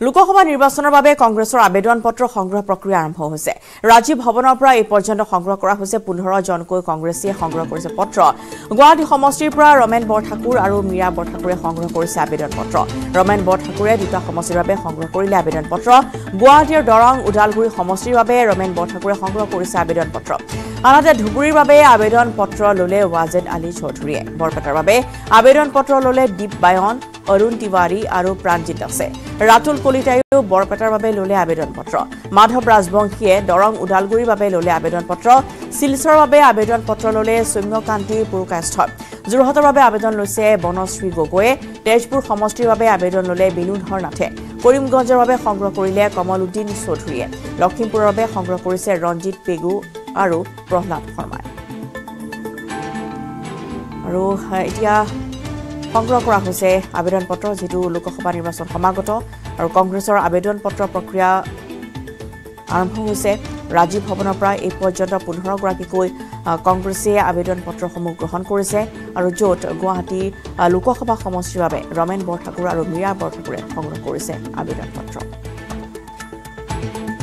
লোকসভা নিৰ্বাচনৰ বাবে কংগ্ৰেছৰ আবেদন পত্ৰ সংগ্ৰহ প্ৰক্ৰিয়া আৰম্ভ হৈছে ৰাজীৱ ভৱনৰ পৰা এই পৰ্যন্ত সংগ্ৰহ কৰা হৈছে 15 জনকৈ কংগ্ৰেছীয়ে সংগ্ৰহ কৰিছে পত্ৰ গুৱাহাটী সমষ্টিৰ পৰা ৰমেন বৰঠাকুৰ আৰু মীৰা বৰঠাকুৰে সংগ্ৰহ কৰিছে আবেদন পত্ৰ ৰমেন বৰঠাকুৰে দুটা সমষ্টিৰ বাবে সংগ্ৰহ কৰিলে আবেদন পত্ৰ গুৱাহাটীৰ দৰং উদালগুৰি সমষ্টিৰ বাবে ৰমেন বৰঠাকুৰে সংগ্ৰহ কৰিছে আবেদন পত্ৰ আনহাতে ধুবুৰীৰ বাবে আবেদন পত্ৰ ললে ৱাজেদ আলী চৌধুৰীয়ে বৰপেটাৰ বাবে আবেদন পত্ৰ ললে দীপ বায়ন অৰুণ তিৱাৰী আৰু প্ৰাণজিত আছে ৰাতুল কলিতায়ো বৰপেটাৰ বাবে ললে আবেদন পত্ৰ মাধৱ ৰাজবংশীয়ে দৰং উদালগুৰিৰ বাবে ললে আবেদন পত্ৰ শিলচৰৰ বাবে আবেদন পত্ৰ ললে সৌম্যকান্তি পুৰকাষ্ঠ যোৰহাটৰ বাবে আবেদন লৈছে বনশ্ৰী গগৈয়ে তেজপুৰ সমষ্টিৰ বাবে আবেদন ললে বিনোধৰ নাথে কৰিমগঞ্জৰ বাবে সংগ্ৰহ কৰিলে কমলউদ্দিন চৌধুৰীয়ে লখিমপুৰৰ বাবে সংগ্ৰহ কৰিছে ৰঞ্জিত পেগু আৰু প্ৰহ্লাদ শৰ্মাই আৰু এতিয়া সংগ্ৰহ কৰা হৈছে আবেদন পত্ৰ যেটো লোকসভা নিৰ্বাচন সমাগত আৰু কংগ্ৰেছৰ আবেদন পত্ৰ প্ৰক্ৰিয়া আৰম্ভ হৈছে ৰাজীৱ ভৱনৰ পৰা এই পৰ্যন্ত 15 গৰাকীকৈ কংগ্ৰেছে আবেদন পত্ৰসমূহ গ্ৰহণ কৰিছে আৰু য'ত গুৱাহাটী লোকসভা সমষ্টিৰ বাবে ৰমেন বৰঠাকুৰ আৰু মীৰা বৰঠাকুৰে সংগ্ৰহ কৰিছে আবেদন পত্ৰ